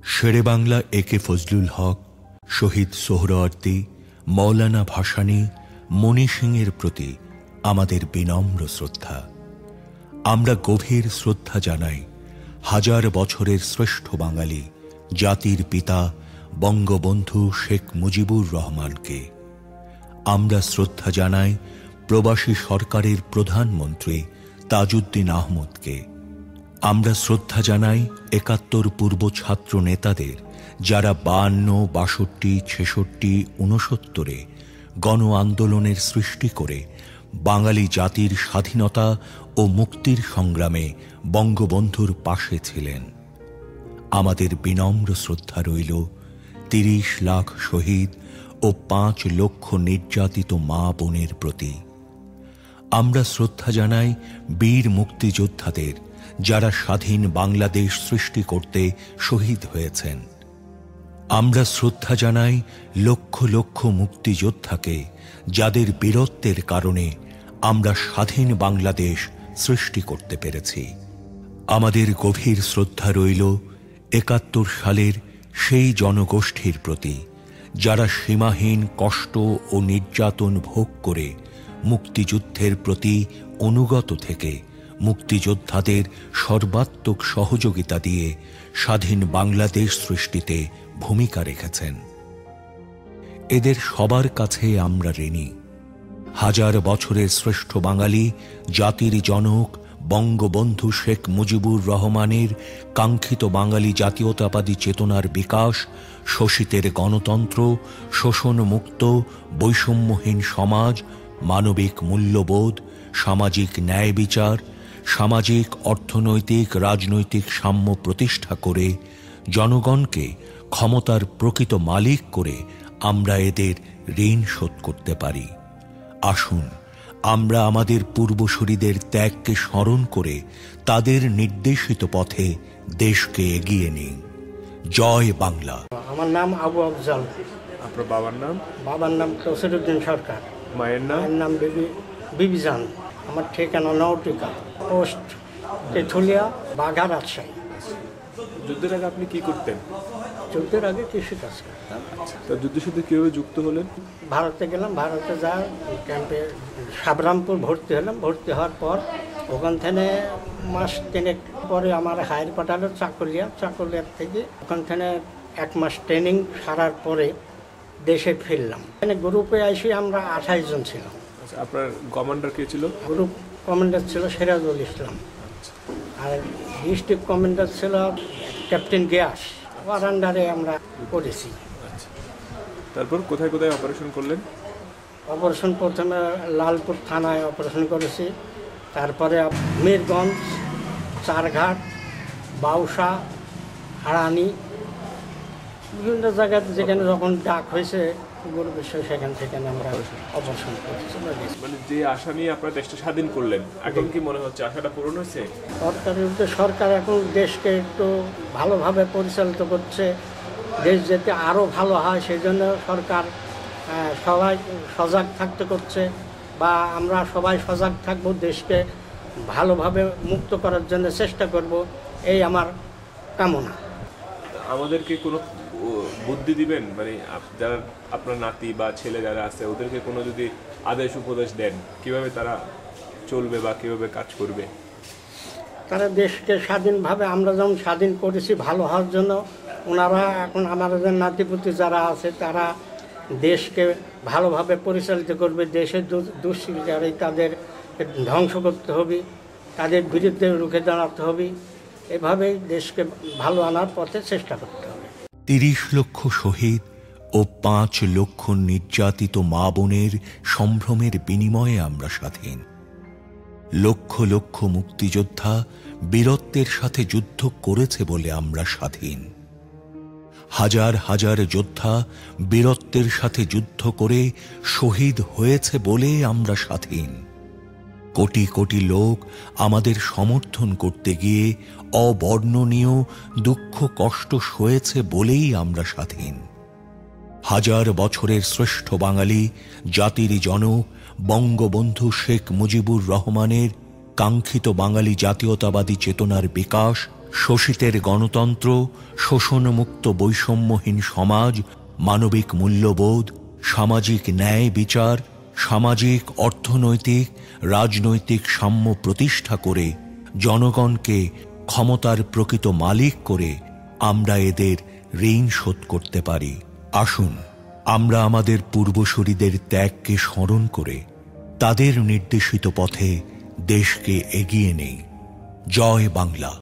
শেরে বাংলা একে ফজলুল হক, শহীদ সোহরাওয়ার্দী, মৌলানা ভাসানী, মণি সিংয়ের প্রতি আমাদের বিনম্র শ্রদ্ধা। আমরা গভীর শ্রদ্ধা জানাই হাজার বছরের শ্রেষ্ঠ বাঙালি জাতির পিতা বঙ্গবন্ধু শেখ মুজিবুর রহমানকে। আমরা শ্রদ্ধা জানাই প্রবাসী সরকারের প্রধানমন্ত্রী তাজউদ্দিন আহমদকে। আমরা শ্রদ্ধা জানাই ৭১ পূর্ব ছাত্র নেতাদের, যারা ৫২, ৬২, ৬৬, ৬৯ গণ আন্দোলনের সৃষ্টি করে বাঙালি জাতির স্বাধীনতা ও মুক্তির সংগ্রামে বঙ্গবন্ধুর পাশে ছিলেন। আমাদের বিনম্র শ্রদ্ধা রইল ৩০ লাখ শহীদ ও ৫ লক্ষ নির্যাতিত মা বোনের প্রতি। আমরা শ্রদ্ধা জানাই বীর মুক্তিযোদ্ধাদের, যারা স্বাধীন বাংলাদেশ সৃষ্টি করতে শহীদ হয়েছেন। আমরা শ্রদ্ধা জানাই লক্ষ লক্ষ মুক্তিযোদ্ধাকে, যাদের বীরত্বের কারণে আমরা স্বাধীন বাংলাদেশ সৃষ্টি করতে পেরেছি। আমাদের গভীর শ্রদ্ধা রইল ৭১ সালের সেই জনগোষ্ঠীর প্রতি, যারা সীমাহীন কষ্ট ও নির্যাতন ভোগ করে মুক্তিযুদ্ধের প্রতি অনুগত থেকে মুক্তিযোদ্ধাদের সর্বাত্মক সহযোগিতা দিয়ে স্বাধীন বাংলাদেশ সৃষ্টিতে ভূমিকা রেখেছেন। এদের সবার কাছে আমরা ঋণী। হাজার বছরের শ্রেষ্ঠ বাঙালি জাতির জনক বঙ্গবন্ধু শেখ মুজিবুর রহমানের কাঙ্ক্ষিত বাঙালি জাতীয়তাবাদী চেতনার বিকাশ, শোষিতের গণতন্ত্র, শোষণমুক্ত বৈষম্যহীন সমাজ, মানবিক মূল্যবোধ, সামাজিক ন্যায় বিচার, সামাজিক অর্থনৈতিক রাজনৈতিক সাম্য প্রতিষ্ঠা করে জনগণকে ক্ষমতার প্রকৃত মালিক করে আমরা এদের ঋণ শোধ করতে পারি। আসুন আমরা আমাদের পূর্বসূরীদের ত্যাগকে স্মরণ করে তাদের নির্দেশিত পথে দেশকে এগিয়ে নিই। জয় বাংলা। আমার নাম আবু আফজাল। আপনার বাবার নাম? বাবার নাম তসিরউদ্দিন সরকার। মায়ের নাম? মায়ের নাম বিবিজান। আমার ঠিকানা নওটিকা, পোস্ট তেঁতুলিয়া, বাঘা, রাজশাহী। যুদ্ধের আগে আপনি কি করতেন? যুদ্ধের আগে কৃষিকাজ করতাম। তা যুদ্ধের সাথে কিভাবে যুক্ত হলেন? ভারতে গেলাম, ভারতে যা ক্যাম্পে সাবরামপুর ভর্তি হলাম। ভর্তি হওয়ার পর ওখান থেকে মাস ৩ পরে আমার হায়ার পাঠালো চাকুলিয়ার থেকে। ওখান থেকে ১ মাস ট্রেনিং সারার পরে দেশে ফিরলাম। এখানে গ্রুপে আসি আমরা ২৮ জন ছিলাম। আচ্ছা, আপনার কমান্ডার কে ছিল? গ্রুপ কমান্ডার ছিল সিরাজুল ইসলাম, আর ডিস্ট্রিক্ট কমান্ডার ছিল ক্যাপ্টেন গিয়াস। ওর আন্ডারে আমরা করেছি। আচ্ছা, তারপর কোথায় কোথায় অপারেশন করলেন? অপারেশন প্রথমে লালপুর থানায় অপারেশন করেছি, তারপরে মিরগঞ্জ, চারঘাট, বাউসা, হারানি, বিভিন্ন জায়গায় যেখানে যখন ডাক হয়েছে গুরু বিষয় সেখান থেকে আমরা অপারেশন করেছি। মানে যে আশা নিয়ে আপনারা দেশটা স্বাধীন করলেন, এখন কি মনে হচ্ছে আশাটা পূরণ হয়েছে? সরকার এখন দেশকে একটু ভালোভাবে পরিচালিত করছে। দেশ যাতে আরও ভালো হয় সেই জন্য সরকার সবাই সজাগ থাকতে করছে, বা আমরা সবাই সজাগ থাকবো, দেশকে ভালোভাবে মুক্ত করার জন্য চেষ্টা করব, এই আমার কামনা। আমাদেরকে কোনো বুদ্ধি দিবেন, মানে যারা আপনার নাতি বা ছেলে যারা আছে ওদেরকে কোনো যদি আদেশ উপদেশ দেন কিভাবে তারা চলবে বা কিভাবে কাজ করবে? তারা দেশকে স্বাধীনভাবে আমরা যেমন স্বাধীন করেছি ভালো হওয়ার জন্য, ওনারা এখন আমাদের নাতিপুতি যারা আছে তারা দেশকে ভালোভাবে পরিচালিত করবে। দেশের দুষ্কৃতিকারী তাদের ধ্বংস করতে হবে, তাদের বিরুদ্ধে রুখে দাঁড়াতে হবে। এভাবেই দেশকে ভালো আনার পথে চেষ্টা করতে হবে। ৩০ লক্ষ শহীদ ও ৫ লক্ষ নির্যাতিত মা বোনের সম্ভ্রমের বিনিময়ে আমরা স্বাধীন। লক্ষ লক্ষ মুক্তিযোদ্ধা বীরত্বের সাথে যুদ্ধ করেছে বলে আমরা স্বাধীন। হাজার হাজার যোদ্ধা বীরত্বের সাথে যুদ্ধ করে শহীদ হয়েছে বলে আমরা স্বাধীন। কোটি কোটি লোক আমাদের সমর্থন করতে গিয়ে অবর্ণনীয় দুঃখ কষ্ট সয়েছে বলেই আমরা স্বাধীন। হাজার বছরের শ্রেষ্ঠ বাঙালি জাতির জনক বঙ্গবন্ধু শেখ মুজিবুর রহমানের কাঙ্ক্ষিত বাঙালি জাতীয়তাবাদী চেতনার বিকাশ, শোষিতের গণতন্ত্র, শোষণমুক্ত বৈষম্যহীন সমাজ, মানবিক মূল্যবোধ, সামাজিক ন্যায় বিচার, সামাজিক, অর্থনৈতিক, রাজনৈতিক সাম্য প্রতিষ্ঠা করে জনগণকে ক্ষমতার প্রকৃত মালিক করে আমরা এদের ঋণ শোধ করতে পারি। আসুন আমরা আমাদের পূর্বসূরীদের ত্যাগকে স্মরণ করে তাদের নির্দেশিত পথে দেশকে এগিয়ে নেই। জয় বাংলা।